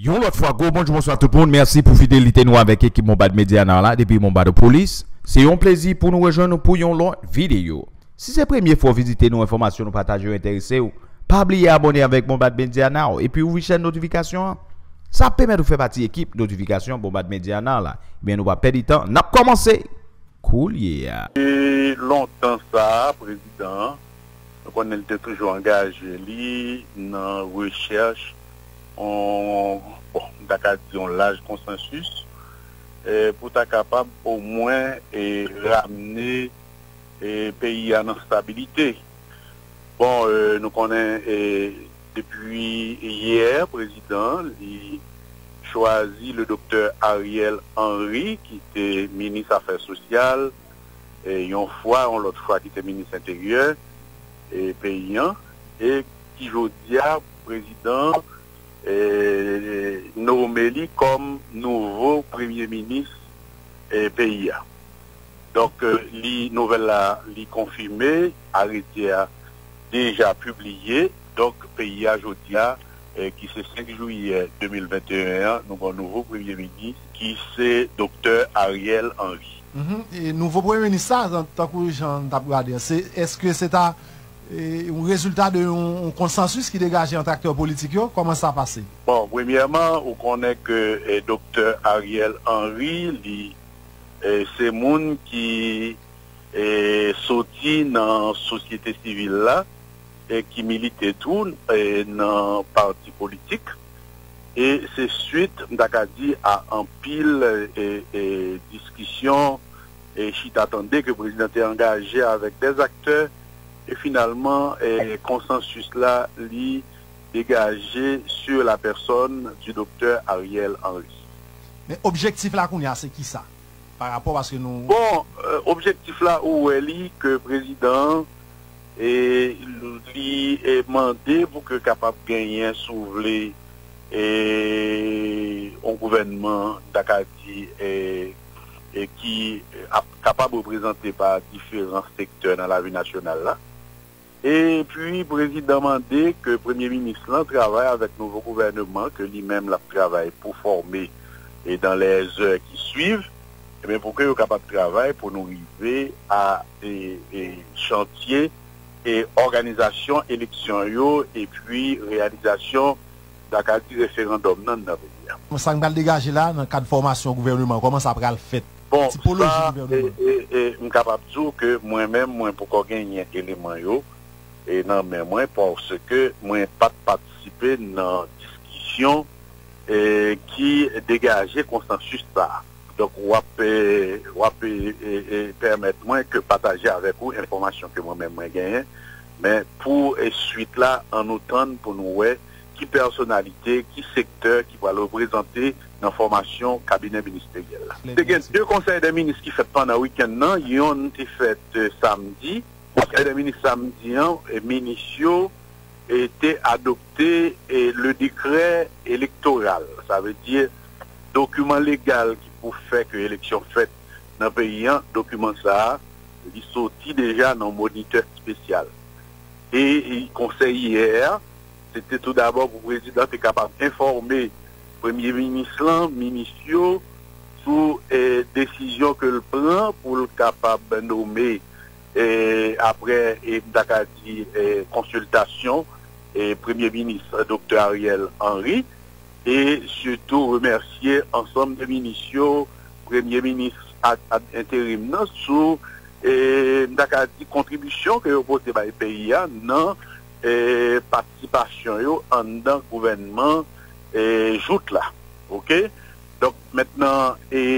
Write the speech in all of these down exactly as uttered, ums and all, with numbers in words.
Yon l'autre fois, go, bonjour, bonsoir tout le monde. Merci pour fidélité nous avec l'équipe Mombad Média là, depuis Mombad de police. C'est un plaisir pour nous rejoindre pour une longue vidéo. Si c'est la première fois visiter nos informations, nous partager, intéresser, pas oublier abonner avec Mombad Média now et puis ouvrir chaîne notification. Ça permet de faire partie de l'équipe notification Mombad Média là. Bien, nous va perdre du temps. N'a commencé. Cool, yeah. Et longtemps ça, président, on était toujours engagé lui dans la recherche. On, bon, d'accord, disons l'âge consensus, et pour être capable au moins et ramener le pays à notre stabilité. Bon, euh, nous connaissons depuis hier, président, il choisi le docteur Ariel Henry, qui était ministre des Affaires sociales, et une fois, on l'autre fois, qui était ministre intérieur et paysan, et qui aujourd'hui, président, et nommé comme nouveau premier ministre et pays. Donc, euh, les nouvelles là, les confirmées, arrêté déjà publié. Donc, pays aujourd'hui, eh, qui c'est cinq juillet deux mille vingt et un, nous avons un nouveau premier ministre qui c'est docteur Ariel Henry. Mm-hmm. Et nouveau premier ministre, en tant que j'en ai regardé, est-ce que c'est un un résultat d'un consensus qui dégageait entre acteurs politiques? Comment ça a passé? Bon, premièrement, on connaît que le docteur Ariel Henry, c'est monde qui est sorti dans la société civile là et qui militait tout dans le parti politique. Et c'est suite, dit, à un pile et, et discussion et qui attendait que le président est engagé avec des acteurs. Et finalement, le consensus là, lui, dégagé sur la personne du docteur Ariel Henry. Mais objectif là qu'on y a, c'est qui ça? Par rapport à ce que nous... Bon, euh, objectif là où elle dit que le président et lui est demandé pour que capable de gagner un soulevé et un gouvernement d'Acadie et, et qui est capable de représenter par différents secteurs dans la vie nationale là. Et puis, le président a demandé que le Premier ministre là, travaille avec le nouveau gouvernement, que lui-même travaille pour former et dans les heures qui suivent, et bien pour qu'il soit capable de travailler pour nous arriver à des chantiers et organisation, élection yo, et puis réalisation d'un référendum dans le pays. Ça va dégager là, dans le cadre de formation gouvernement, comment ça va le faire? Bon, ça, et, et, et, je suis capable de dire que moi-même, moi, pour gagner un élément yo, et non, mais moi, parce que moi, pas participer dans la discussion eh, qui dégageait consensus ça. Donc, on peut permettre moi que partager avec vous l'information que moi-même j'ai gagnée, mais pour et suite là, en autant pour nous, ouais, qui personnalité, qui secteur qui va le représenter dans la formation cabinet ministériel. Il y a deux conseils des ministres qui fait pendant le week-end, ils ont été faits euh, samedi. Le conseil des ministres samedi, et ministres était adopté et le décret électoral. Ça veut dire document légal qui pour faire que l'élection faite dans le pays, document ça, il sorti déjà dans le moniteur spécial. Et le conseil hier, c'était tout d'abord pour le président être capable d'informer le Premier ministre, ministre, sur les décisions que le prend pour le capable de nommer et après et dit et consultation et Premier ministre docteur Ariel Henry et surtout remercier ensemble des ministres, Premier ministre intérim sur et dit contribution que vous posez par les pays dans et participation en dans le gouvernement et joute là. OK? Donc maintenant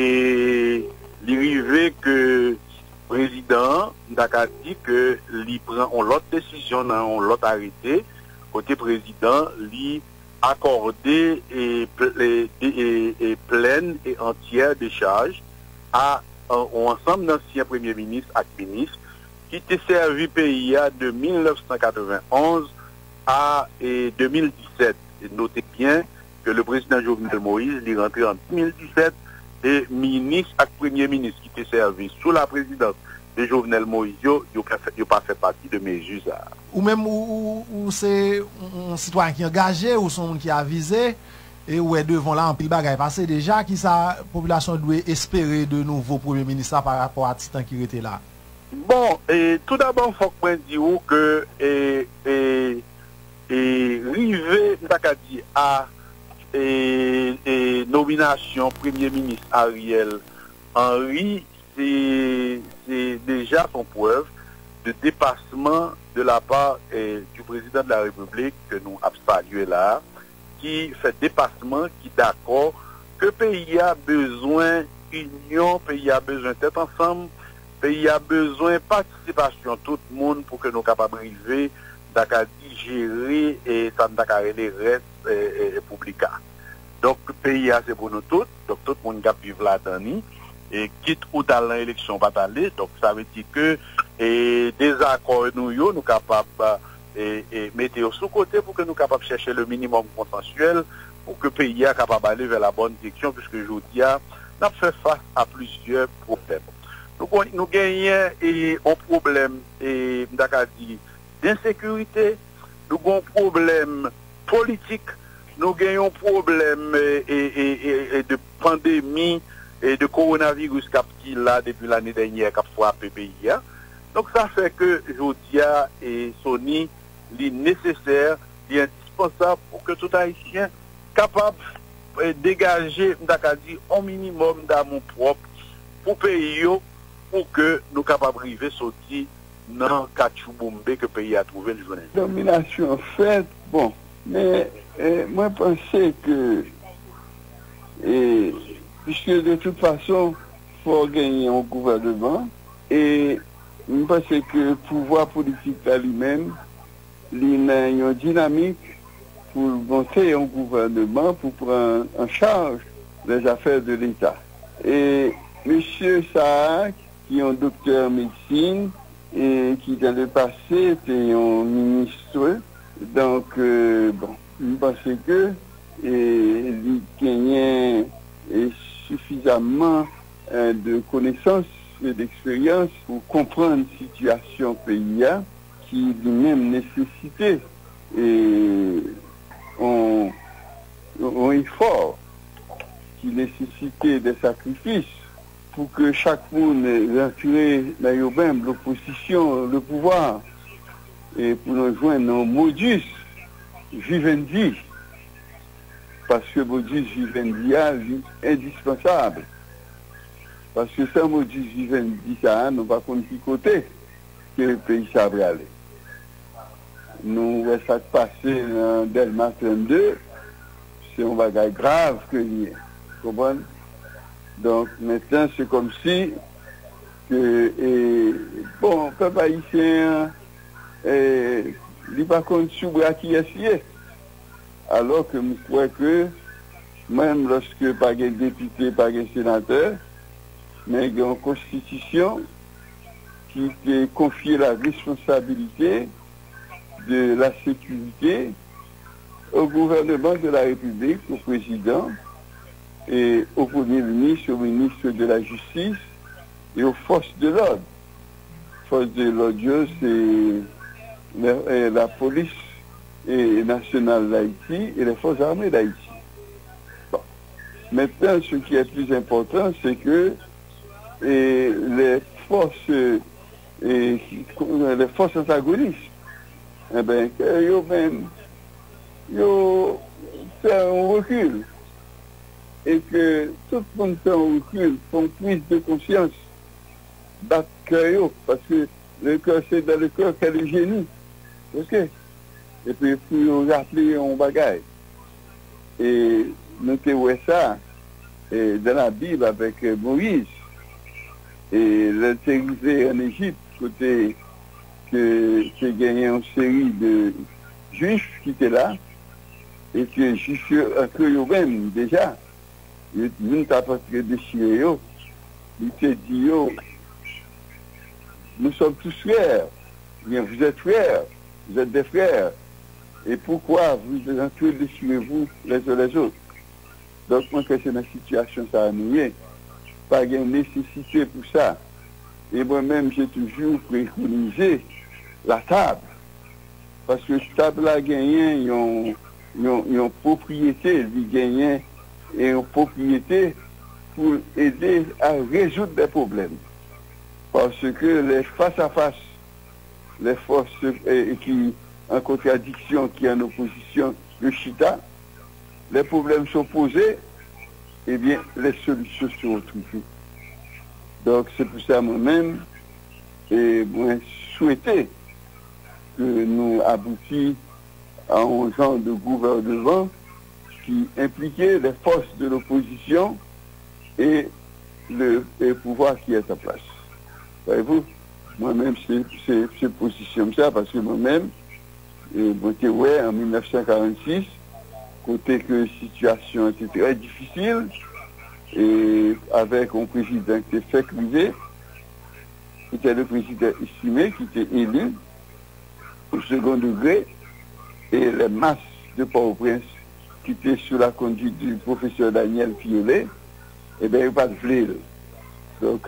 et l'arrivée que le président a dit que lui prend l'autre décision dans l'autre arrêté côté président lui accordé et, et, et, et pleine et entière décharge à un ensemble d'anciens premiers ministres et ministres qui étaient servi pays de mille neuf cent quatre-vingt-onze à et deux mille dix-sept. Et notez bien que le président Jovenel Moïse est rentré en deux mille dix-sept et ministre et premier ministre qui étaient servis sous la présidence de Jovenel Moïse, ils n'ont pas fait partie de mes usages. Ou même où, où c'est un citoyen qui est engagé ou son qui a visé, et ouais devant là en pile bagaille passé déjà qui sa population doit espérer de nouveau premier ministre par rapport à Titan qui était là. Bon, et tout d'abord, il faut que je dise que et, et, et rivé à et, et nomination Premier ministre Ariel Henry, c'est déjà son preuve de dépassement de la part eh, du président de la République que nous avons salué là, qui fait dépassement, qui d'accord que le pays a besoin d'union, le pays a besoin d'être ensemble, le pays a besoin de participation de tout le monde pour que nous soyons capables d'arriver, de digérer et de les restes républicains. Donc le pays c'est pour nous tous, donc tout le monde qui vivre là-dedans, et quitte ou dans l'élection pas aller, donc ça veut dire que et des accords nous nous sommes capables et, et mettre sous côté pour que nous capables de chercher le minimum consensuel pour que le pays soit capable d'aller vers la bonne direction, puisque je vous dis, nous avons fait face à plusieurs problèmes. Donc nous gagnons et un problème et d'insécurité, nous avons un problème politique, nous gagnons un problème et, et, et, et de pandémie et de coronavirus qui là depuis l'année dernière qui a frappé le pays. Donc ça fait que Jodia et Sony, est nécessaire, est indispensable pour que tout Haïtien capable de dégager un minimum d'amour propre pour le pays, pour que nous capables d'arriver à sortir dans le Kachouboumbe que le pays a trouvé le journée. Domination faite, bon, mais eh, moi je pensais que, eh, puisque de toute façon, il faut gagner un gouvernement, et je pense que le pouvoir politique lui-même, il a une dynamique pour monter un gouvernement, pour prendre en charge les affaires de l'État. Et M. Saak, qui est un docteur en médecine, et qui dans le passé était un ministre, donc, euh, bon, je pense que et, il gagnait suffisamment euh, de connaissances et d'expérience pour comprendre la situation pays qui lui-même nécessitait et un, un effort, qui nécessitait des sacrifices pour que chaque monde rentre dans l'opposition, le pouvoir, et pour nous joindre un modus vivendi, parce que modus vivendi est indispensable. Parce que sans modus vivendi, ça, nous ne pouvons pas côté que le pays s'abre aller. Nous, ça passé en Delma trente-deux, c'est un bagage grave que nous comprenez. Donc maintenant, c'est comme si, que, et, bon, le peuple haïtien, il n'est pas contre sous bras qui est fier. Alors que je crois que, même lorsque pas de député, pas de sénateur, mais il y a une constitution qui te confie la responsabilité de la sécurité au gouvernement de la République, au président, et au Premier ministre, au ministre de la Justice et aux forces de l'ordre. Forces de l'ordre, c'est la, la police et nationale d'Haïti et les forces armées d'Haïti. Bon. Maintenant, ce qui est plus important, c'est que et les forces et, les forces antagonistes, eh bien, qu'ils même ils fait un recul. Et que tout le monde fait un recul, font prise de conscience, battre cœur, parce que le cœur, c'est dans le cœur qu'il y a le génie. Ok? Et puis, il faut rappeler un bagage. Et nous avons ça et dans la Bible avec Moïse. Et l'intégrité en Égypte, côté que j'ai gagné une série de juifs qui étaient là, et que juifs que eux-mêmes déjà, ils n'ont pas déchiré, ils te dit, nous sommes tous frères, vous êtes frères, vous êtes des frères, et pourquoi vous entrez déchirez-vous les uns les autres? Donc, moi, que c'est une situation ça a noué, pas de nécessité pour ça. Et moi-même, j'ai toujours préconisé la table. Parce que cette table a gagné un, une propriété, ils gagnent et une propriété pour aider à résoudre des problèmes. Parce que les face-à-face, les forces eh, qui en contradiction, qui en opposition, le Chita, les problèmes sont posés, eh bien, les solutions sont trouvées. Donc, c'est pour ça moi-même, et moi, souhaiter que nous aboutissions à un genre de gouvernement qui impliquait les forces de l'opposition et le, le pouvoir qui est en place. Voyez-vous, moi-même, c'est position ça, parce que moi-même, j'étais ouais, en mille neuf cent quarante-six, côté que la situation était très difficile, et avec un président qui était fait criser, qui était le président estimé, qui était élu au second degré, et les masses de Port-au-Prince qui étaient sous la conduite du professeur Daniel Fiolet, et bien, il n'y a pas de flé. Donc,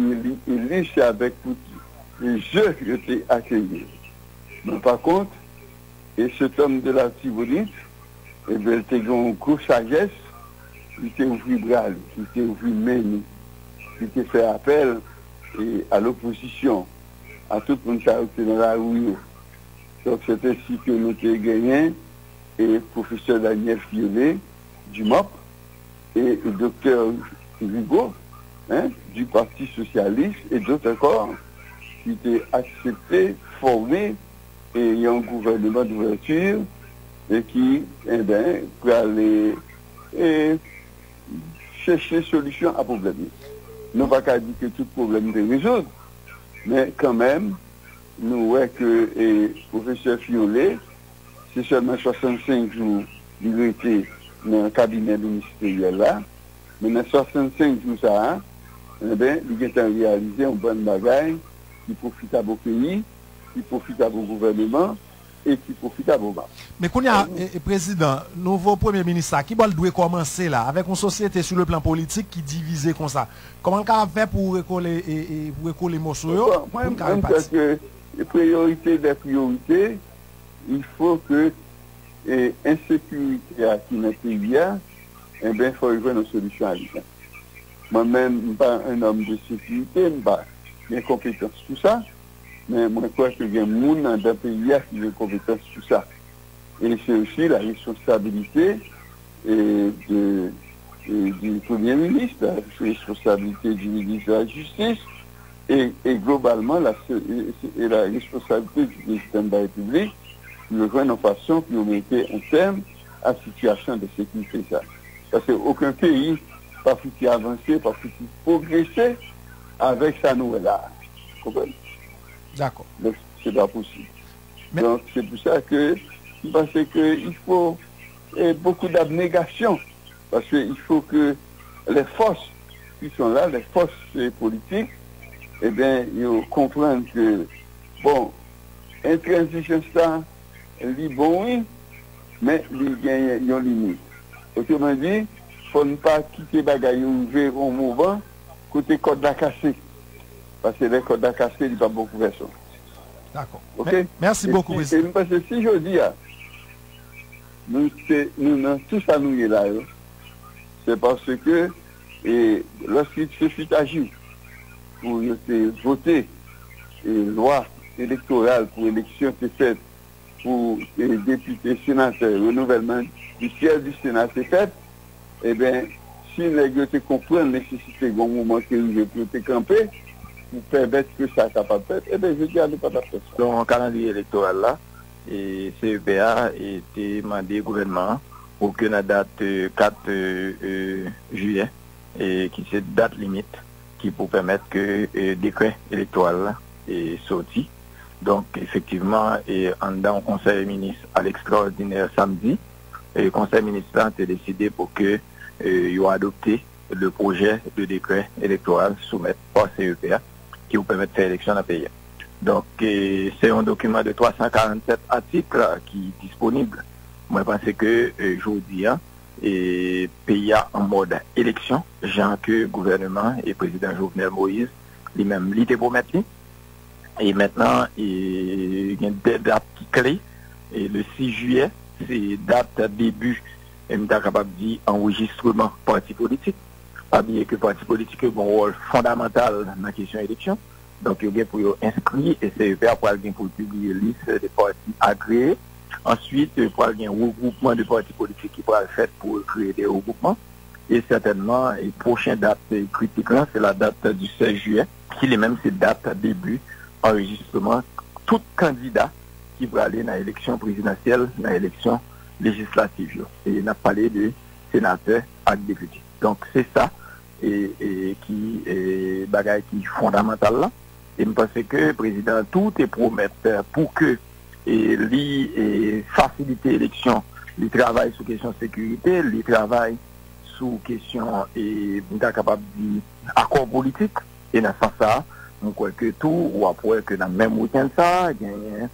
il c'est avec tous les jeux qui étaient accueillis. Mais par contre, et cet homme de la Tibonite, et bien, il était une grosse sagesse, il était ouvert bras, il était ouvert main, il était fait appel et à l'opposition, à tout le monde qui était dans la rue. Donc, c'est ainsi que nous avons gagné, et le professeur Daniel Fiolet, du M O P, et le docteur Hugo, hein, du Parti Socialiste, et d'autres encore, qui étaient acceptés, formés, et il y a un gouvernement d'ouverture, et qui, eh bien, peut aller et chercher solution à problème. Nous ne pouvons pas dire que tout problème est résolu, mais quand même, nous voyons que le professeur Fiolet, c'est seulement soixante-cinq jours qu'il était dans le cabinet ministériel là, mais dans soixante-cinq jours, ça, eh bien, il a réalisé un bon bagage qui profite à vos pays, qui profite à vos gouvernements et qui profite à vos banques. Mais qu'on y a, et, et, président, nouveau premier ministre, qui doit commencer là, avec une société sur le plan politique qui divisée comme ça. Comment on va faire pour récoller et, et pour récoller les morceaux? Moi, je pense que les priorités des priorités, il faut que l'insécurité qui est dans le pays, eh bien, il faut trouver une solution à ça. Moi-même, je ne suis pas un homme de sécurité, je n'ai pas de compétences sur ça, mais moi, je crois qu'il y a des gens dans le pays qui ont des compétences sur ça. Et c'est aussi la responsabilité et de, et du Premier ministre, la responsabilité du ministre de la Justice, et, et globalement la, et, et la responsabilité du président de la République de rejoindre une façon qui mettait un terme à la situation de sécurité. Ça. Parce qu'aucun pays pas foutu avancer, pas foutu progresser avec sa nouvelle-là. Vous comprenez? D'accord. Donc, c'est pas possible. Mais... Donc, c'est pour ça que je pense qu'il faut et beaucoup d'abnégation. Parce qu'il faut que les forces qui sont là, les forces politiques, eh bien, ils comprennent que, bon, intransigeance ça, elle bon, oui, mais il y a une limite. Autrement dit, il ne faut pas quitter les bagailles ouvrir au mouvement, côté code à casser. Parce que les codes à casser, il n'y a pas beaucoup de personnes. D'accord. Okay? Merci et beaucoup, si, Parce que si je dis, nous, nous avons tous à nous là, c'est parce que lorsqu'il se fut agi pour voter et loi électorale pour élection qui est faite pour les députés sénateurs, le renouvellement du siège du Sénat est fait, eh bien, si les gens comprennent la nécessité d'un moment qui est pour te camper, pour permettre que ça soit capable de faire, eh bien, je dis à ne pas faire ça. Donc, en calendrier électoral là, et C E P A a été demandé au gouvernement pour que la date quatre euh, juillet, et qui c'est date limite, qui pour permettre que le décret électoral est sorti. Donc, effectivement, et en dans le Conseil des ministres à l'extraordinaire samedi, et le Conseil ministre a décidé pour que euh, il a adopté le projet de décret électoral soumis par C E P A qui vous permet de faire élection dans le pays. Donc, c'est un document de trois cent quarante-sept articles là, qui est disponible. Moi, je pense que aujourd'hui, hein, et pays en mode élection, genre que le gouvernement et le président Jovenel Moïse, lui-même, l'idée pour mettre. Et maintenant, il y a des dates clés. Et le six juillet, c'est date début, et je suis capable de dire enregistrement parti politique. Pas bien que parti politique a un rôle fondamental dans la question élection. Donc, il y a pour inscrire et C E P A pour pour publier la liste des partis agréés. Ensuite, il y a un regroupement de partis politiques qui pourra être fait pour créer des regroupements. Et certainement, la prochaine date critique, c'est la date du seize juillet, qui est même cette date début enregistrement. Tout candidat qui va aller dans l'élection présidentielle, dans l'élection législative. Et on a parlé de sénateurs et de députés. Donc, c'est ça et, et qui est bagaille qui est fondamental là. Et je pense que le président tout est prometteur pour que et lui et faciliter l'élection, il travaille sur question de sécurité, il travaille sur question et capable d'accord politique et dans ce sens ça, on croit que tout ou après que dans le même week-end ça, il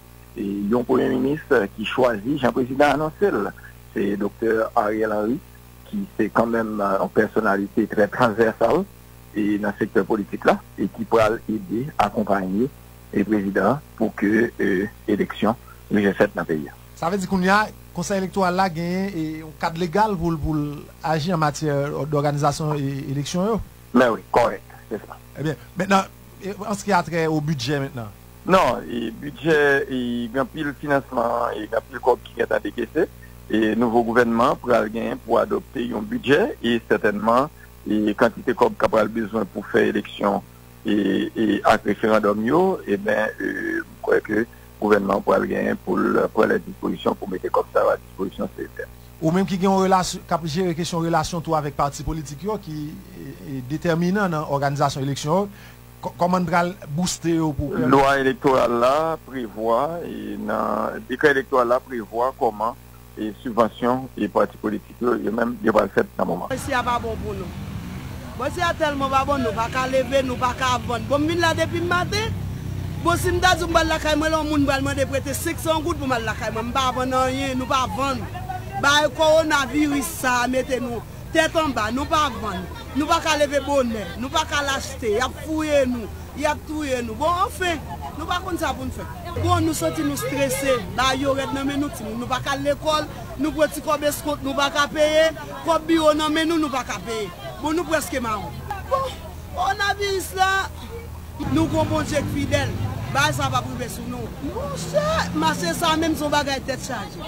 y a un premier ministre qui choisit, Jean président annoncé, c'est le docteur Ariel Henry qui c'est quand même une personnalité très transversale et dans le secteur politique là et qui pourra aider, accompagner le président pour que l'élection euh, soit faite dans le pays. Ça veut dire qu'on y a conseil électoral là gagné un cadre légal pour, pour agir en matière d'organisation et élection. Mais oui, correct, c'est ça. Eh bien, maintenant, en ce qui a trait au budget maintenant. Non, le budget, il y a plus de financement, il y a plus de corps qui est à décaisser. Et le nouveau gouvernement pourra gagner pour adopter un budget et certainement les quantités comme capable besoin pour faire élection et, et à référendum yo, et bien euh, je crois que le gouvernement pourra gagner pour pour la disposition pour mettre comme ça à disposition C E P A. Ou même qui ont relation cap gérer question relation tout avec parti politique yo qui est déterminant dans l'organisation élection. Comment on booster pour la loi électorale là prévoit et dans le décret électoral là prévoit comment et subvention et partis politiques, et même il va le faire dans le moment. Si a pas bon pour nous. Bon si a tellement pas bon nous pas qu'à lever nous pas qu'à vendre. Bon vinn là depuis matin. Bon si m'ta zou m'bal la kay moi l'on moun bal demander prêter cinq cents gouttes pour mal la kay moi pas vendre rien, nous pas vendre. Ba coronavirus ça mettez nous tête en bas, nous pas vendre. Nous pas qu'à lever bonnet, nous pas qu'à l'acheter, y a fouiller nous, y a touyer nous. Bon enfin, nous pas comme ça pour nous faire. Bon, nous sortis nous stressés, bah yo red nan men nous nous pas qu'à l'école, nous petit comme escompte, nous pas qu'à payer, comme bio nan men nous nous pas qu'à payer. Bon nous presque marron. Bon, on a vu ça. Nous comprenons Dieu fidèle. Bah ça va priver sur nous. Mon cher, marcher ça même son bagage tête chargée.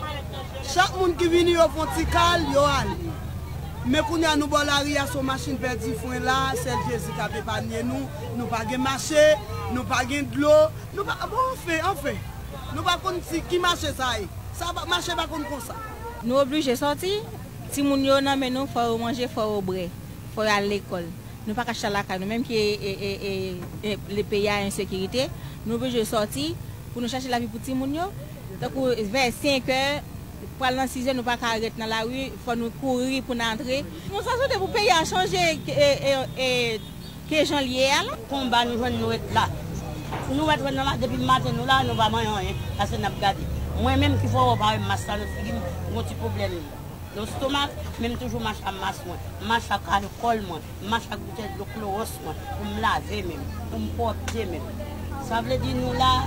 Chaque monde qui vient au fontical, yo allé. Mais quand nous avons la ria sur machine perdue foin là, celle Jésus qui a épargné nous, nous pas de marché, nous pas de l'eau, nous pas bon on fait, on fait. Nous pas connaître qui marche ça ça va marcher pas comme ça. Nous obligés sortir, si moun yo nan men nous faut manger, faut boire, faut aller à l'école. Nous pas acheter la caille, même qui est les pays à insécurité, nous obligés sortir pour nous chercher la vie pour ti moun yo. Donc vers cinq heures pour aller dans six heures, nous ne pouvons pas arrêter dans la rue, il faut nous courir pour entrer. Nous sommes pour payer à changer et que les gens liés à là. Combat, nous jouons là. Nous sommes là depuis le matin, nous là, nous ne pouvons pas manger parce que nous avons gardé. Moi-même, il faut avoir un masque, nous avons un petit problème. Le stomac, même toujours marche à masse, marche à alcool, marche à goûter de chloros, pour me laver même, pour me porter même. Ça veut dire nous là.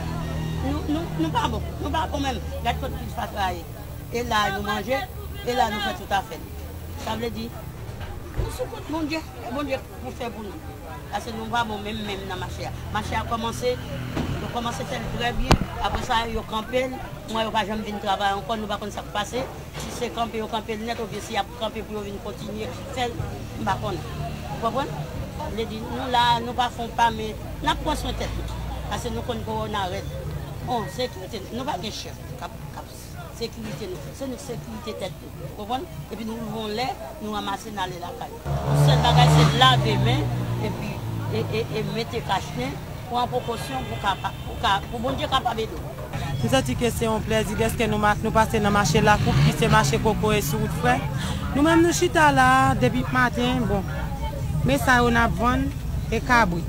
Nous nous pas bon, nous pas bon même. Regarde quand il fait travailler. Et là nous manger, et là nous faisons tout à fait. Ça veut dire, nous sommes bon Dieu, bon Dieu pour faire pour nous. Parce que nous pas bon même même dans ma chère. Ma chère a commencé, nous commencé à faire très bien. Après ça, il y a campé. Moi, je ne vais pas venir travailler encore, nous ne savons pas ce qui se passe. Si c'est campé, il y a campé net, ou bien s'il y a campé pour venir continuer, faire, je ne sais pas. Vous comprenez? Nous là, nous ne faisons pas, mais nous prenons soin de tête. Parce que nous connaissons qu'on arrête. Bon, sécurité, nous n'avons pas de chef. Sécurité, c'est notre sécurité tête. Vous comprenez? Et puis nous voulons l'air, nous ramasser dans les lacailles. Le seul bagage, c'est de laver les mains et puis et, et, et mettre cache-nez pour en précaution pour pour bon Dieu capable d'eau. Nous avons dit que c'est un plaisir parce que nous, nous passons dans le marché la coupe, qui c'est marché coco et sur route frère. Nous-mêmes nous chita là depuis le matin, bon. Mais ça on a vendu et cabrit.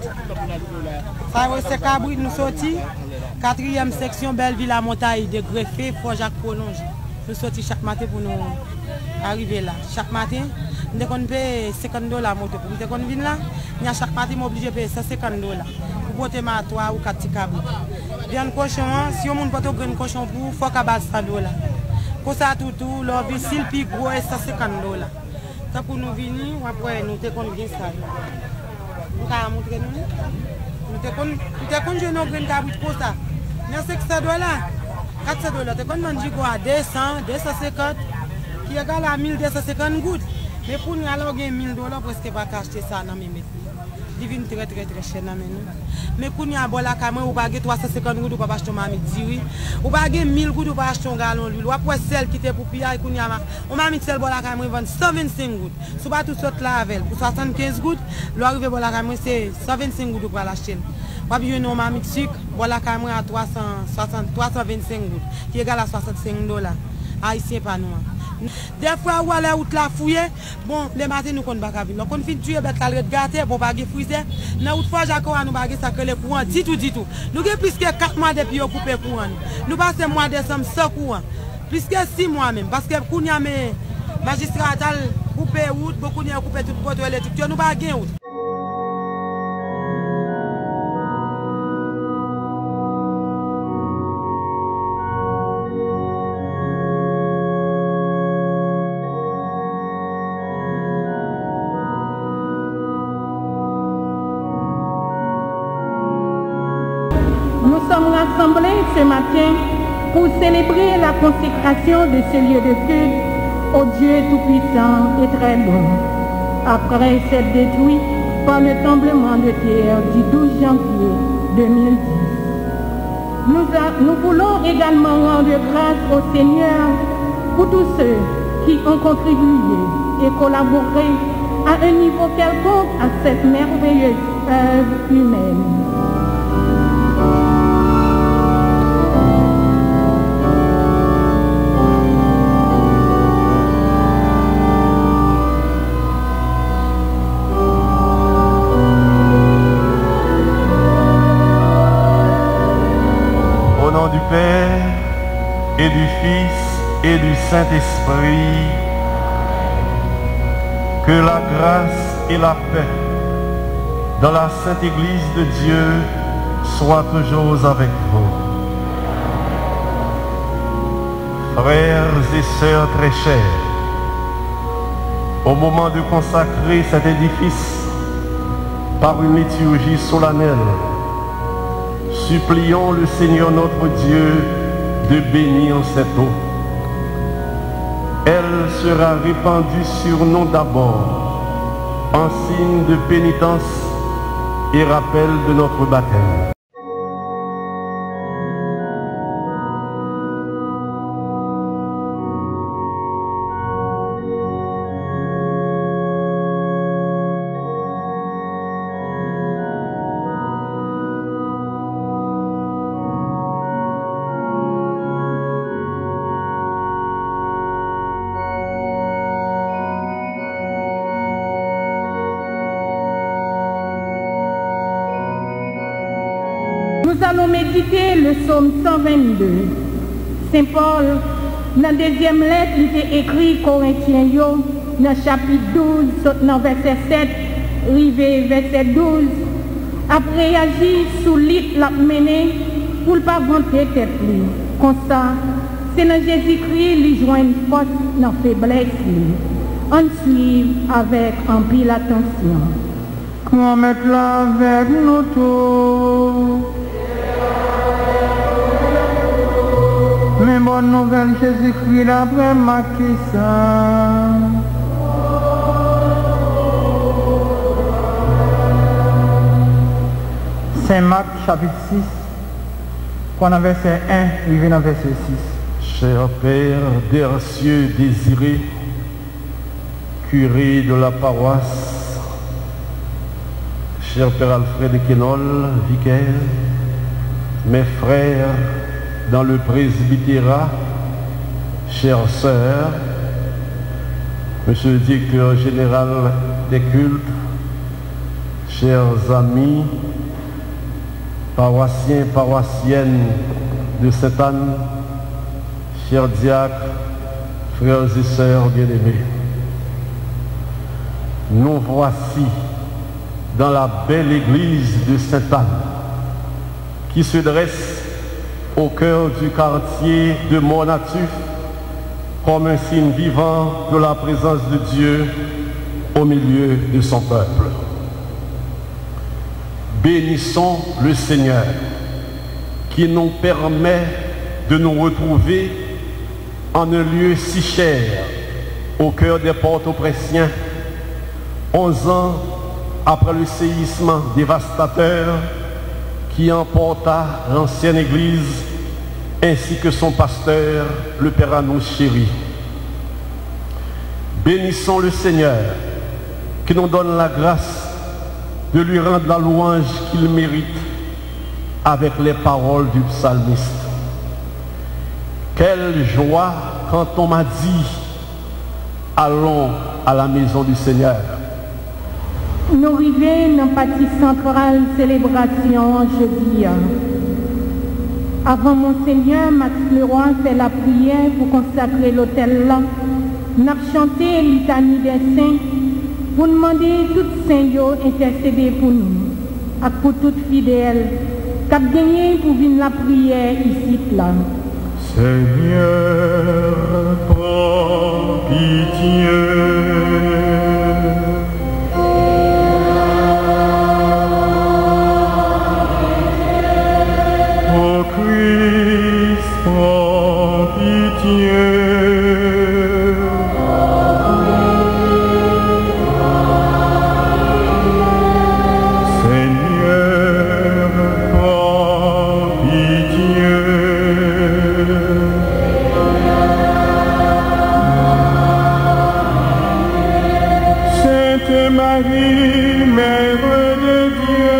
Ça c'est cabrit nous sortis. Quatrième section Belleville à Montaille de greffé, Fort Jacques prolongé. Nous sortons chaque matin pour nous arriver là. Chaque matin, nous devons payer cinquante dollars la moto. Nous devons venir là, nous chaque matin nous obligés de payer cent cinquante dollars pour porter ma trois ou quatre cabris. Bien cochon, si on ne peut pas un cochon pour, il faut qu'à base cent dollars. Comme ça, tout, tout, leur vie, si le plus gros est cent cinquante dollars. Ça pour nous venir, après, nous te connaissons ça. Nous avons montré nous. Nous te connaissons nos graines cabrit pour ça. Mais c'est que ça doit là. quatre cents dollars. Tu connais manger quoi? deux cents, deux cent cinquante, qui égale à mille deux cent cinquante gouttes. Mais pour nous, alors, mille dollars, presque pas acheter ça dans mes métiers. Divine très très très cher. Mais quand on a bon la caméra, on va acheter trois cent cinquante gouttes, on va acheter un mamie. On va acheter mille gouttes, on va acheter un galon d'huile. Après celle qui était pour piller, on va mettre celle bon la caméra, vend cent vingt-cinq gouttes. Si on va tout sortir là avec pour soixante-quinze gouttes, l'arrivée bon la caméra c'est cent vingt-cinq gouttes pour l'acheter. On va acheter un mamie de sucre, bon la caméra à trois cent vingt-cinq gouttes, qui égale à soixante-cinq dollars. Haïtien pas nous. Des fois, où aller out la fouiller, bon, les matins nous ne pouvons pas venir. Quand on finit de tuer, on va gâter pour ne pas friser. Dans l'autre fois, Jacob nous avons ça que les courants, dit tout, dit tout. Nous avons plus que quatre mois depuis qu'on coupe le courant. Nous passons mois de décembre sans courant. Plus que six mois même. Parce que quand nous avons magistrat coupé route, beaucoup de coupé tout le poteau électrique, nous n'avons pas gagné route. Nous sommes rassemblés ce matin pour célébrer la consécration de ce lieu de culte au Dieu Tout-Puissant et très bon. Après s'être détruit par le tremblement de terre du douze janvier deux mille dix. Nous, a, nous voulons également rendre grâce au Seigneur pour tous ceux qui ont contribué et collaboré à un niveau quelconque à cette merveilleuse œuvre humaine. Au nom du Père et du Fils et du Saint-Esprit, que la grâce et la paix dans la Sainte Église de Dieu soient toujours avec vous. Frères et sœurs très chers, au moment de consacrer cet édifice par une liturgie solennelle, supplions le Seigneur notre Dieu de bénir cette eau. Elle sera répandue sur nous d'abord, en signe de pénitence et rappel de notre baptême. Nous allons méditer le psaume cent vingt-deux. Saint Paul, dans la deuxième lettre, il est écrit Corinthiens, dans le chapitre douze, dans verset sept, rivé verset douze. Après agir sous l'île la mené pour ne pas vanter tête. Comme ça, c'est dans Jésus-Christ qu'il joint une force dans la faiblesse. On suit avec un pile attention. Comment mettre là avec nous tous? Mais bonne nouvelle, Jésus-Christ après marqué ça. Saint Marc chapitre six, pendant verset un, il vient dans verset six. Cher Père des cieux désiré, curé de la paroisse, cher Père Alfred Kenol, vicaire, mes frères dans le presbytérat, chères sœurs, monsieur le directeur général des cultes, chers amis, paroissiens, paroissiennes de Sainte-Anne, chers diacres, frères et sœurs bien-aimés, nous voici dans la belle église de Sainte-Anne qui se dresse au cœur du quartier de Mornatif comme un signe vivant de la présence de Dieu au milieu de son peuple. Bénissons le Seigneur qui nous permet de nous retrouver en un lieu si cher au cœur des Port-au-Pressiens, onze ans après le séisme dévastateur qui emporta l'ancienne église ainsi que son pasteur, le Père Anouche Chéri. Bénissons le Seigneur qui nous donne la grâce de lui rendre la louange qu'il mérite avec les paroles du psalmiste. Quelle joie quand on m'a dit « Allons à la maison du Seigneur ». Nous arrivons dans la partie centrale célébration jeudi. Avant Monseigneur Max Leroy fait la prière pour consacrer l'autel là, nous avons chanté litanie des saints pour demander tous les saints intercéder pour nous, et pour tous fidèles, qui ont gagné pour venir la prière ici là. Seigneur, prends pitié. Prends pitié. Seigneur, prends pitié. Sainte Marie, Mère de Dieu,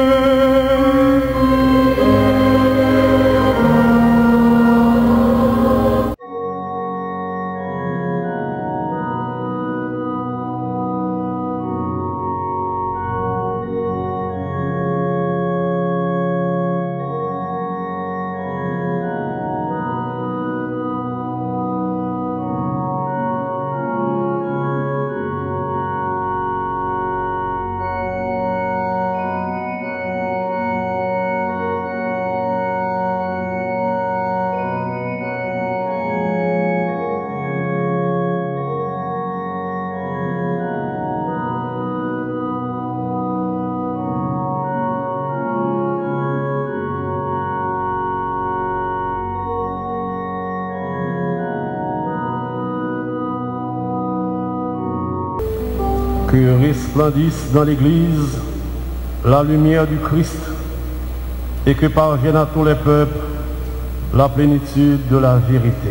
que resplendisse dans l'Église la lumière du Christ et que parvienne à tous les peuples la plénitude de la vérité.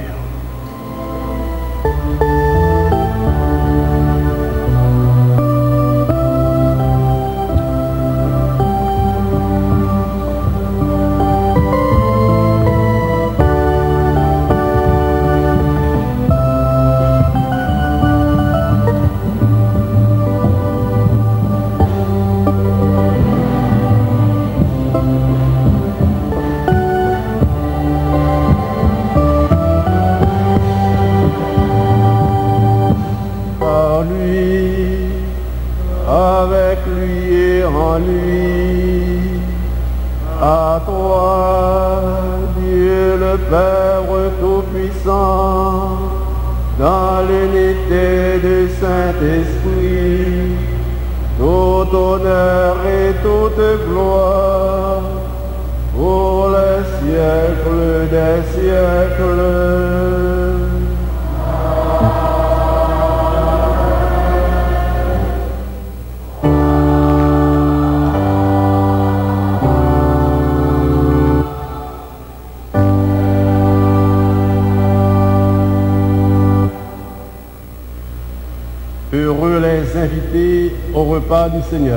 Heureux les invités au repas du Seigneur.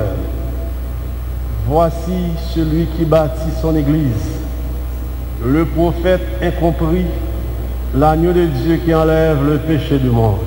Voici celui qui bâtit son Église, le prophète incompris, l'agneau de Dieu qui enlève le péché du monde.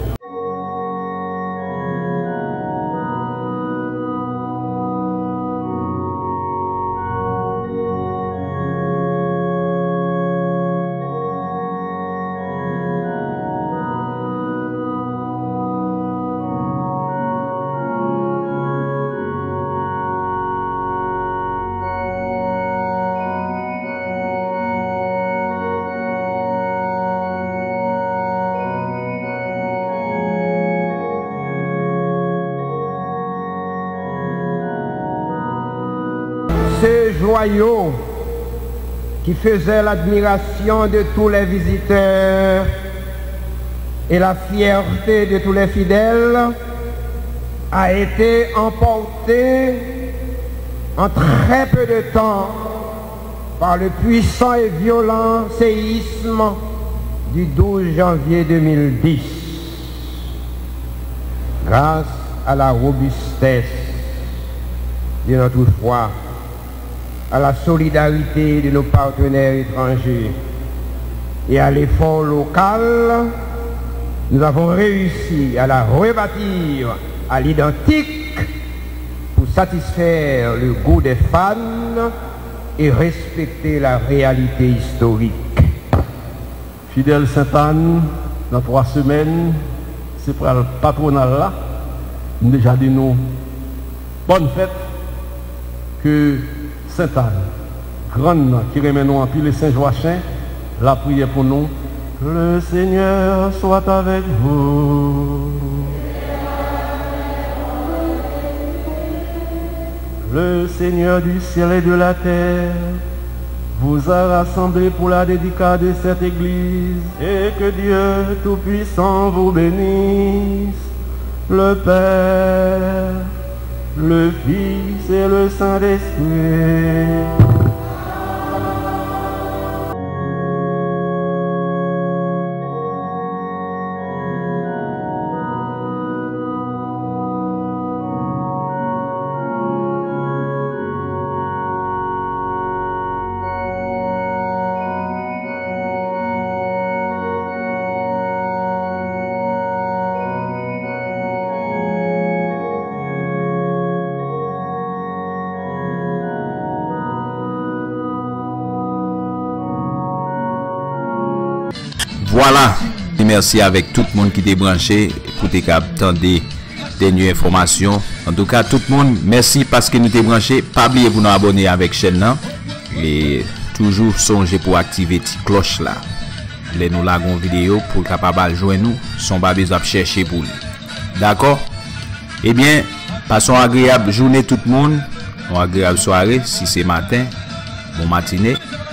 joyau qui faisait l'admiration de tous les visiteurs et la fierté de tous les fidèles, a été emporté en très peu de temps par le puissant et violent séisme du douze janvier deux mille dix. Grâce à la robustesse de notre foi, à la solidarité de nos partenaires étrangers et à l'effort local, nous avons réussi à la rebâtir à l'identique pour satisfaire le goût des fans et respecter la réalité historique. Fidèle Sainte-Anne, dans trois semaines, c'est pour le patronal là, nous déjà dit nous, bonne fête, que Sainte-Anne, grande qui remet nous en pile les Saint-Joachim, la prière pour nous, le Seigneur soit avec vous. Le Seigneur du ciel et de la terre vous a rassemblés pour la dédicace de cette église, et que Dieu Tout-Puissant vous bénisse, le Père, le Fils et le Saint-Esprit. Voilà, et merci avec tout le monde qui est branché pour attendre des dernières informations. En tout cas, tout le monde, merci parce que nous t'es branché. Pas oublier vous nous abonner avec la chaîne là. Et toujours songer pour activer la petite cloche là. Les nous lagons vidéo pour capable joindre nous. Son pas besoin de chercher pour lui. D'accord? Eh bien, passons agréable journée tout le monde. Une agréable soirée si c'est matin. Bon matinée.